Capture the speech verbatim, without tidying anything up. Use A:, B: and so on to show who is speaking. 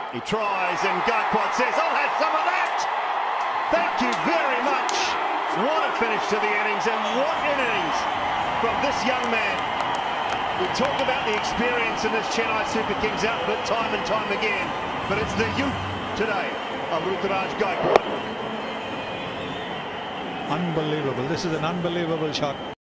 A: He tries and Gaikwad says, I'll have some of that. Thank you very much. What a finish to the innings, and what an innings from this young man. We talk about the experience in this Chennai Super Kings outfit time and time again, but it's the youth today of Ruturaj Gaikwad.
B: Unbelievable. This is an unbelievable shot.